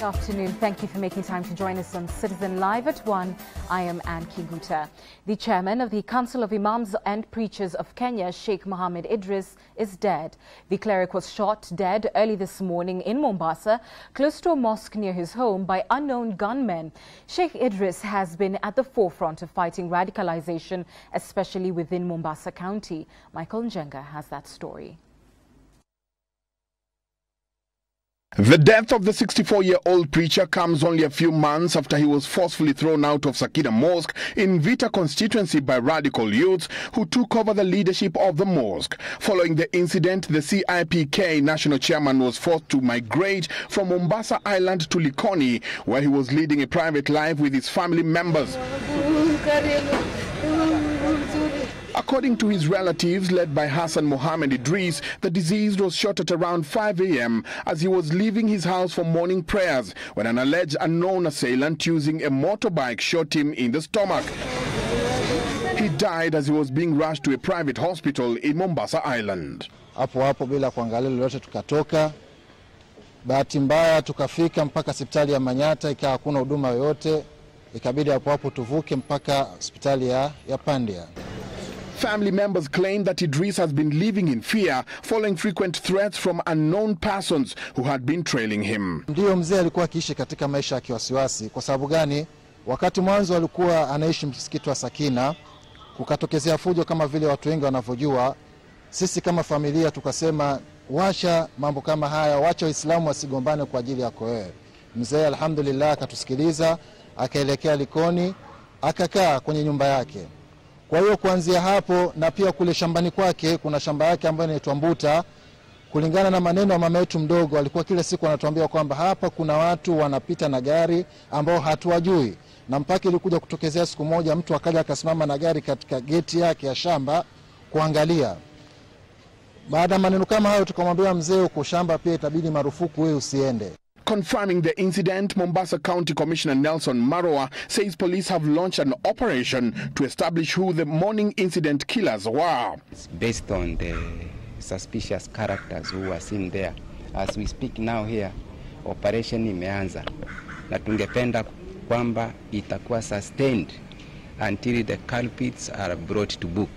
Good afternoon. Thank you for making time to join us on Citizen Live at 1. I am Anne Kinguta. The chairman of the Council of Imams and Preachers of Kenya, Sheikh Mohammed Idris, is dead. The cleric was shot dead early this morning in Mombasa, close to a mosque near his home, by unknown gunmen. Sheikh Idris has been at the forefront of fighting radicalization, especially within Mombasa County. Michael Njenga has that story. The death of the 64-year-old preacher comes only a few months after he was forcefully thrown out of Sakina Mosque in Vita constituency by radical youths who took over the leadership of the mosque. Following the incident, the CIPK national chairman was forced to migrate from Mombasa Island to Likoni, where he was leading a private life with his family members. According to his relatives, led by Hassan Mohammed Idris, the deceased was shot at around 5 a.m. as he was leaving his house for morning prayers when an alleged unknown assailant using a motorbike shot him in the stomach. He died as he was being rushed to a private hospital in Mombasa Island. Hapo bila kuangalia lolote tukatoka. Bahati mbaya tukafika mpaka hospitali ya Manyata, ikawa hakuna huduma yoyote. Ikabidi hapo tuvuke mpaka hospitali ya Pandia. Family members claim that Idris has been living in fear following frequent threats from unknown persons who had been trailing him. Ndio mzee alikuwa akiishi katika maisha ya kiwasiwasi. Kwa sababu gani? Wakati mwanzo alikuwa anaishi msikiti wa Sakina, kukatokezea fujo kama vile watu wengi wanavyojua. Sisi kama familia tukasema wacha mambo kama haya, wacha Waislamu wasigombane kwa ajili yako wewe. Mzee alhamdulillah akatusikiliza, akaelekea Likoni, akakaa kwenye nyumba yake. Kwa hiyo kuanzia hapo, na pia kule shambani kwake kuna shamba yake ambayo inaitwa Mbuta, kulingana na maneno ya mama yetu mdogo, alikuwa kila siku anatuambia kwamba hapa kuna watu wanapita na gari ambao hatuwajui, na mpaka ilikuja kutokezea siku moja mtu akaja akasimama na gari katika geti yake ya shamba kuangalia. Baada maneno kama hayo tukamwambia mzee, uko shamba pia itabidi marufuku wewe usiende. Confirming the incident, Mombasa County Commissioner Nelson Maroa says police have launched an operation to establish who the morning incident killers were. It's based on the suspicious characters who were seen there. As we speak now here, operation imeanza. Na tungependa kwamba itakuwa sustained until the culprits are brought to book.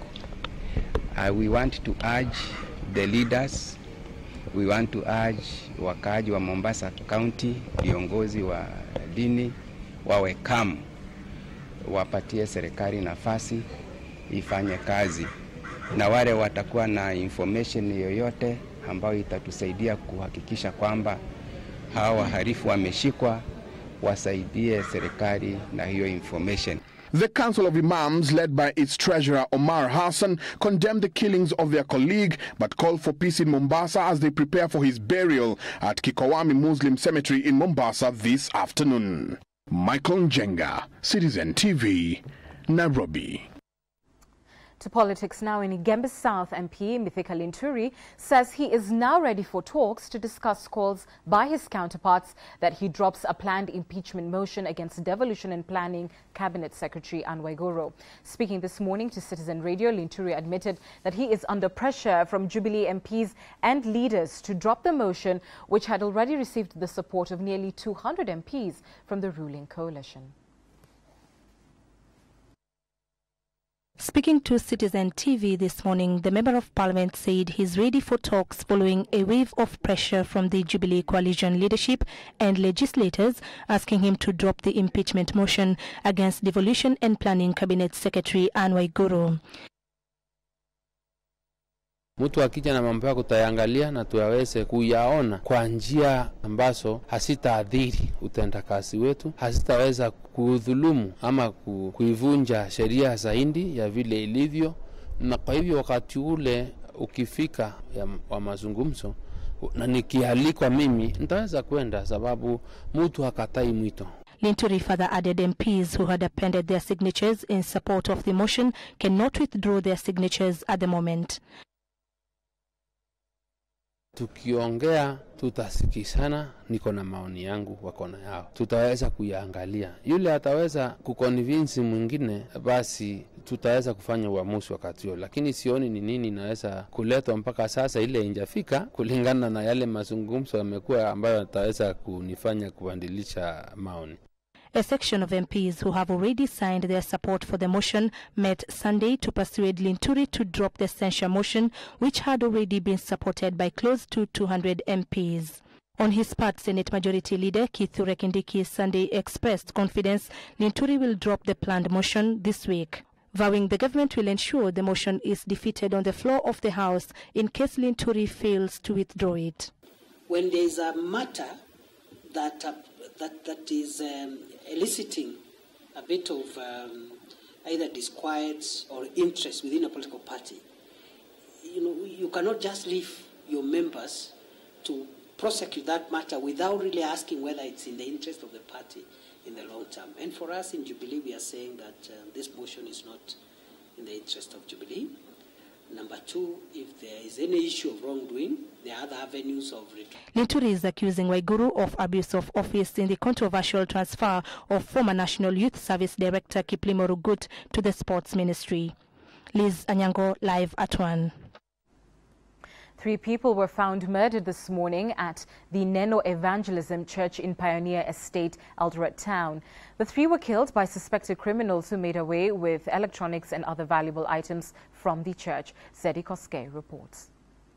We want to urge the leaders, we want to urge wakaaji wa Mombasa County, viongozi wa dini, wawe calm, wapatie serikali nafasi ifanye kazi, na wale watakuwa na information yoyote ambayo itatusaidia kuhakikisha kwamba hawa wahalifu wameshikwa, wasaidie serikali na hiyo information. The Council of Imams, led by its treasurer Omar Hassan, condemned the killings of their colleague but called for peace in Mombasa as they prepare for his burial at Kikowami Muslim Cemetery in Mombasa this afternoon. Michael Njenga, Citizen TV, Nairobi. To politics now. In Igembe South, MP Mithika Linturi says he is now ready for talks to discuss calls by his counterparts that he drops a planned impeachment motion against Devolution and Planning Cabinet Secretary Anne Waiguru. Speaking this morning to Citizen Radio, Linturi admitted that he is under pressure from Jubilee MPs and leaders to drop the motion, which had already received the support of nearly 200 MPs from the ruling coalition. Speaking to Citizen TV this morning, the Member of Parliament said he's ready for talks following a wave of pressure from the Jubilee coalition leadership and legislators asking him to drop the impeachment motion against Devolution and Planning Cabinet Secretary Anne Waiguru. Mtu akija na mambo yako tutayangalia na tuyaweze kuyaona kwa njia ambazo hasitaadhiri utendakazi wetu, hasitaweza kudhulumu ama kuivunja sheria zaidi ya vile ilivyo. Na kwa hivyo wakati ule ukifika wa mazungumzo na nikialikwa mimi nitaweza kwenda, sababu mtu hakatai mwito. Linturi further added MPs who had appended their signatures in support of the motion cannot withdraw their signatures at the moment. Tukiongea tutasikizana, niko na maoni yangu, wako na yao, tutaweza kuyaangalia. Yule ataweza kuconvince mwingine, basi tutaweza kufanya uamuzi wakati huo, lakini sioni ni nini inaweza kuletwa mpaka sasa ile injafika kulingana na yale mazungumzo yamekuwa ambayo ataweza kunifanya kubadilisha maoni. A section of MPs who have already signed their support for the motion met Sunday to persuade Linturi to drop the censure motion, which had already been supported by close to 200 MPs. On his part, Senate Majority Leader Kithure Kindiki Sunday expressed confidence Linturi will drop the planned motion this week, vowing the government will ensure the motion is defeated on the floor of the House in case Linturi fails to withdraw it. When there is a matter that is eliciting a bit of either disquiet or interest within a political party, you cannot just leave your members to prosecute that matter without really asking whether it's in the interest of the party in the long term. And for us in Jubilee, we are saying that this motion is not in the interest of Jubilee. Number two, if there is any issue of wrongdoing, there are other avenues of redress. Linturi is accusing Waiguru of abuse of office in the controversial transfer of former National Youth Service Director Kiplimo Rugut to the Sports Ministry. Liz Anyango, live at 1. 3 people were found murdered this morning at the Neno Evangelism Church in Pioneer Estate, Eldoret Town. The 3 were killed by suspected criminals who made away with electronics and other valuable items from the church. Zedi Koske reports.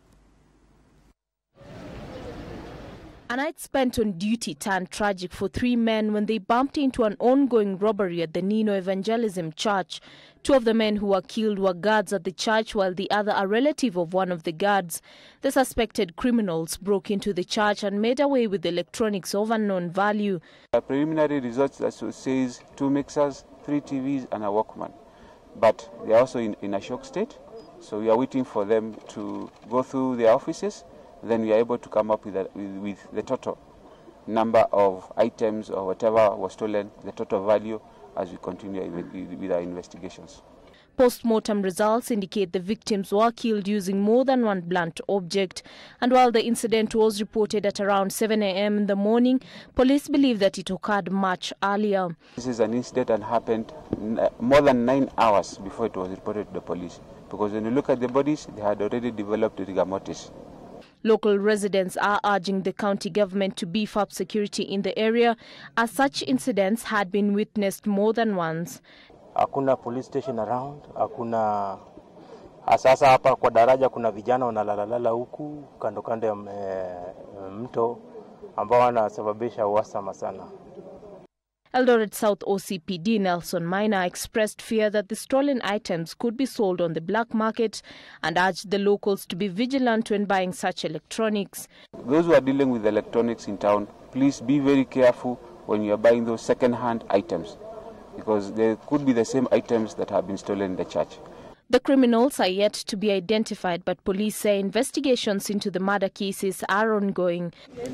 A night spent on duty turned tragic for 3 men when they bumped into an ongoing robbery at the Neno Evangelism Church. 2 of the men who were killed were guards at the church, while the other a relative of one of the guards. The suspected criminals broke into the church and made away with electronics of unknown value. A preliminary results that says 2 mixers, 3 TVs and a Walkman. But they are also in a shock state, so we are waiting for them to go through their offices. Then we are able to come up with the total number of items or whatever was stolen, the total value, as we continue with our investigations. Post-mortem results indicate the victims were killed using more than one blunt object. And while the incident was reported at around 7 a.m. in the morning, police believe that it occurred much earlier. This is an incident that happened more than 9 hours before it was reported to the police. Because when you look at the bodies, they had already developed rigor mortis. Local residents are urging the county government to beef up security in the area, as such incidents had been witnessed more than once. Hakuna police station around, hakuna sasa hapa kwa daraja kuna vijana wanalalala huku kando kando ya mto ambao wanasababisha uhasama sana. Eldoret South OCPD Nelson Minor expressed fear that the stolen items could be sold on the black market and urged the locals to be vigilant when buying such electronics. Those who are dealing with electronics in town, please be very careful when you are buying those second-hand items, because they could be the same items that have been stolen in the church. The criminals are yet to be identified, but police say investigations into the murder cases are ongoing.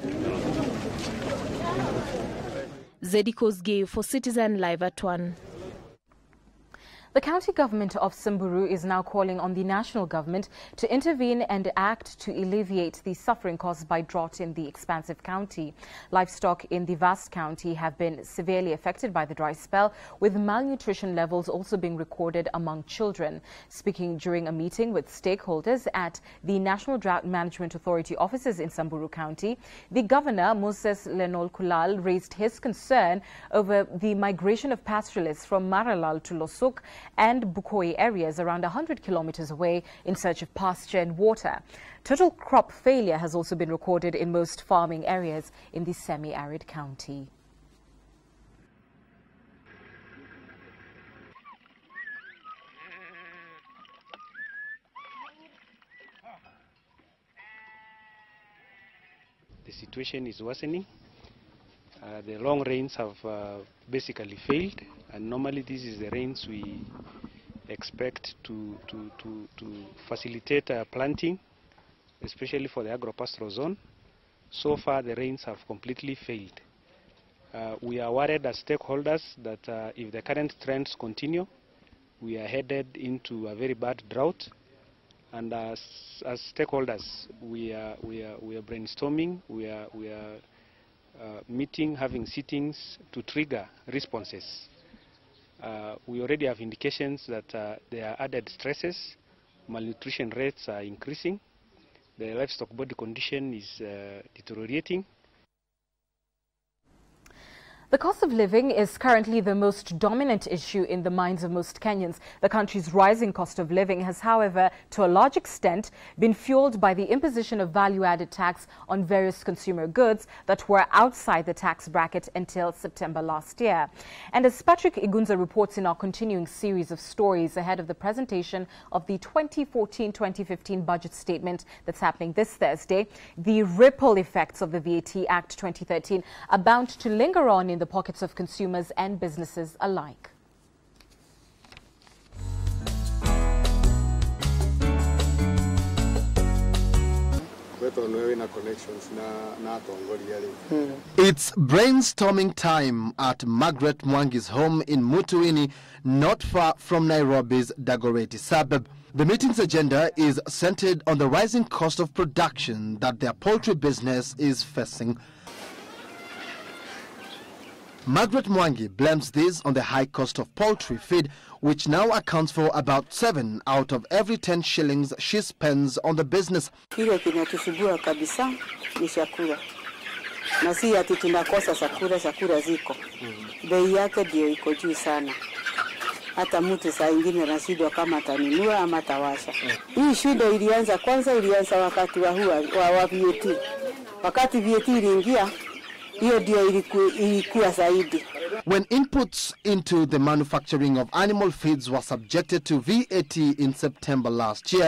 Zedi Koske for Citizen Live at 1. The county government of Samburu is now calling on the national government to intervene and act to alleviate the suffering caused by drought in the expansive county. Livestock in the vast county have been severely affected by the dry spell, with malnutrition levels also being recorded among children. Speaking during a meeting with stakeholders at the National Drought Management Authority offices in Samburu County, the governor, Moses Lenol Kulal, raised his concern over the migration of pastoralists from Maralal to Losuk and Bukoi areas around 100 kilometers away in search of pasture and water. Total crop failure has also been recorded in most farming areas in the semi-arid county. The situation is worsening. The long rains have basically failed, and normally this is the rains we expect to facilitate planting, especially for the agropastoral zone. So far the rains have completely failed. We are worried as stakeholders that if the current trends continue, we are headed into a very bad drought, And as stakeholders, we are brainstorming. We are meeting, having sittings to trigger responses. We already have indications that there are added stresses. Malnutrition rates are increasing. The livestock body condition is deteriorating. The cost of living is currently the most dominant issue in the minds of most Kenyans. The country's rising cost of living has, however, to a large extent, been fueled by the imposition of value-added tax on various consumer goods that were outside the tax bracket until September last year. And as Patrick Igunza reports in our continuing series of stories ahead of the presentation of the 2014-2015 budget statement that's happening this Thursday, the ripple effects of the VAT Act 2013 are bound to linger on in the pockets of consumers and businesses alike. It's brainstorming time at Margaret Mwangi's home in Mutuini, not far from Nairobi's Dagoretti suburb. The meeting's agenda is centered on the rising cost of production that their poultry business is facing. Margaret Mwangi blames this on the high cost of poultry feed, which now accounts for about 7 out of every 10 shillings she spends on the business. Kile kinatusubua kabisa ni chakula. Na si ati tunakosa chakula ziko. Bei yake ndio iko juu sana. Hata mtu saa nyingine anashindwa kama atanunua ama atawasha. Hii shida ilianza wakati wa VAT. Wakati VAT iliingia, when inputs into the manufacturing of animal feeds were subjected to VAT in September last year,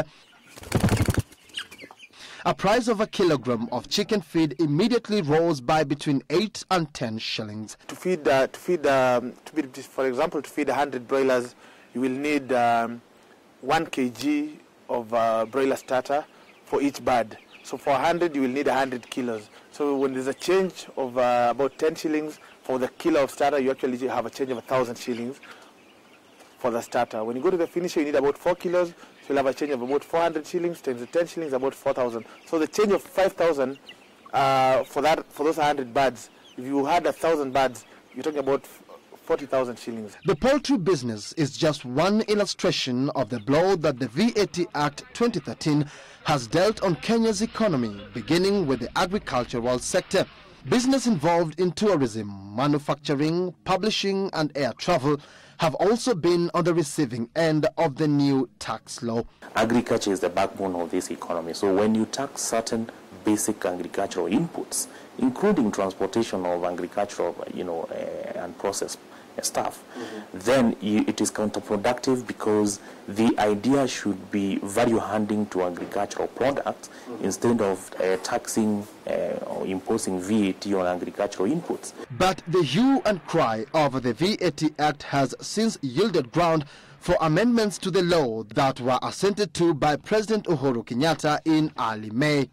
a price of a kilogram of chicken feed immediately rose by between 8 and 10 shillings. For example, to feed 100 broilers, you will need 1 kg of broiler starter for each bird. So for 100, you will need 100 kilos. So when there's a change of about 10 shillings for the kilo of starter, you actually have a change of 1,000 shillings for the starter. When you go to the finisher, you need about 4 kilos, so you'll have a change of about 400 shillings, times the 10 shillings, about 4,000. So the change of 5,000 for those 100 birds, if you had 1,000 birds, you're talking about 40,000 shillings. The poultry business is just one illustration of the blow that the VAT Act 2013 has dealt on Kenya's economy, beginning with the agricultural sector. Business involved in tourism, manufacturing, publishing and air travel have also been on the receiving end of the new tax law. Agriculture is the backbone of this economy. So when you tax certain basic agricultural inputs, including transportation of agricultural, and processed stuff, then it is counterproductive, because the idea should be value handing to agricultural products instead of taxing or imposing VAT on agricultural inputs. But the hue and cry over the VAT Act has since yielded ground for amendments to the law that were assented to by President Uhuru Kenyatta in early May.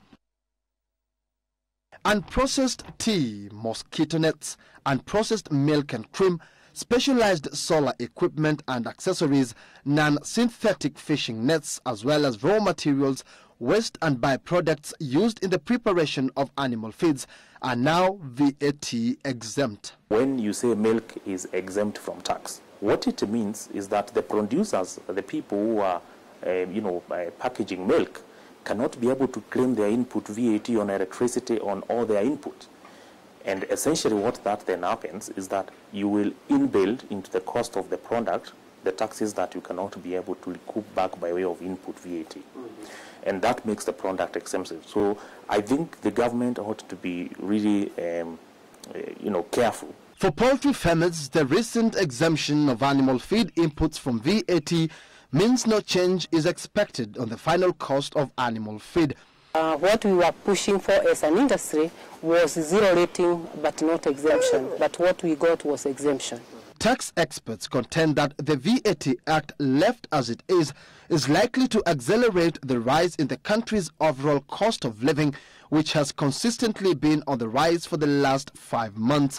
Unprocessed tea, mosquito nets, unprocessed milk and cream, specialized solar equipment and accessories, non-synthetic fishing nets, as well as raw materials, waste and byproducts used in the preparation of animal feeds are now VAT exempt. When you say milk is exempt from tax, what it means is that the producers, the people who are, packaging milk, cannot be able to claim their input VAT on electricity on all their input. And essentially what that then happens is that you will inbuild into the cost of the product the taxes that you cannot be able to recoup back by way of input VAT. And that makes the product exempt. So I think the government ought to be really, careful. For poultry farmers, the recent exemption of animal feed inputs from VAT means no change is expected on the final cost of animal feed. What we were pushing for as an industry was zero rating but not exemption. But what we got was exemption. Tax experts contend that the VAT Act, left as it is likely to accelerate the rise in the country's overall cost of living, which has consistently been on the rise for the last 5 months.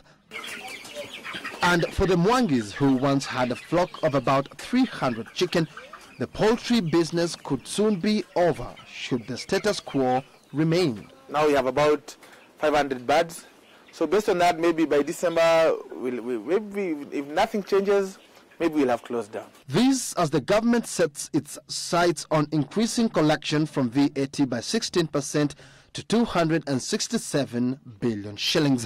And for the Mwangis, who once had a flock of about 300 chicken, the the poultry business could soon be over should the status quo remain. Now we have about 500 birds. So based on that, maybe by December, maybe if nothing changes, maybe we'll have closed down. This as the government sets its sights on increasing collection from VAT by 16% to 267 billion shillings.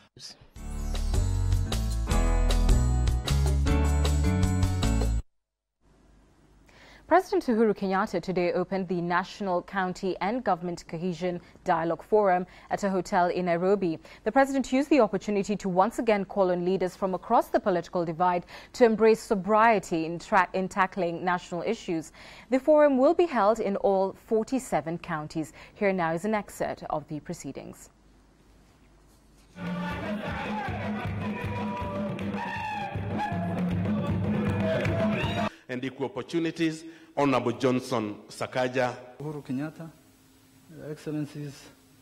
President Uhuru Kenyatta today opened the National, County and Government Cohesion Dialogue Forum at a hotel in Nairobi. The president used the opportunity to once again call on leaders from across the political divide to embrace sobriety in tackling national issues. The forum will be held in all 47 counties. Here now is an excerpt of the proceedings. And equal opportunities, Honorable Johnson Sakaja. Uhuru Kenyatta, Your Excellencies.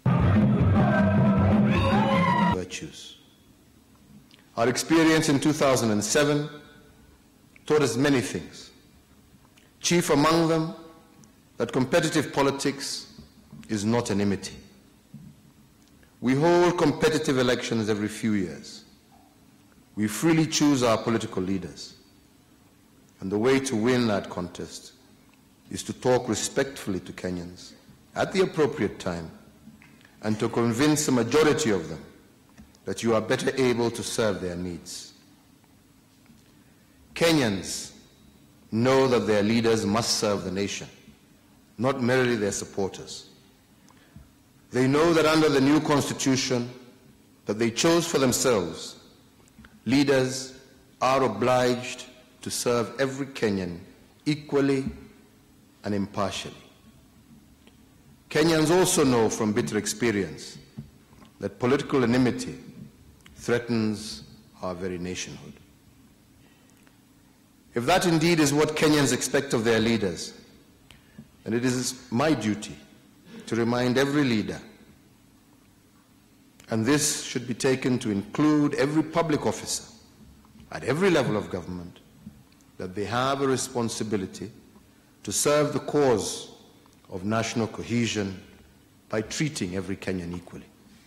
Virtues. Our experience in 2007 taught us many things. Chief among them, that competitive politics is not enmity. We hold competitive elections every few years. We freely choose our political leaders. And the way to win that contest is to talk respectfully to Kenyans at the appropriate time and to convince the majority of them that you are better able to serve their needs. Kenyans know that their leaders must serve the nation, not merely their supporters. They know that under the new constitution that they chose for themselves, leaders are obliged to serve every Kenyan equally and impartially. Kenyans also know from bitter experience that political enmity threatens our very nationhood. If that indeed is what Kenyans expect of their leaders, then it is my duty to remind every leader, and this should be taken to include every public officer at every level of government, that they have a responsibility to serve the cause of national cohesion by treating every Kenyan equally.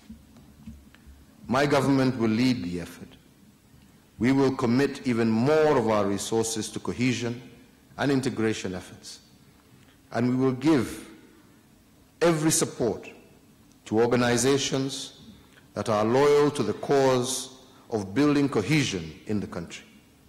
My government will lead the effort. We will commit even more of our resources to cohesion and integration efforts, and we will give every support to organizations that are loyal to the cause of building cohesion in the country.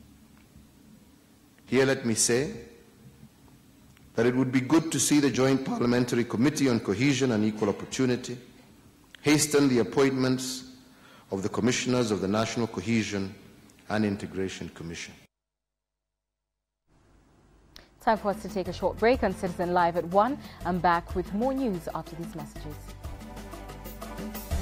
Here let me say that it would be good to see the Joint Parliamentary Committee on Cohesion and Equal Opportunity hasten the appointments of the Commissioners of the National Cohesion and Integration Commission. Time for us to take a short break on Citizen Live at 1. I'm back with more news after these messages.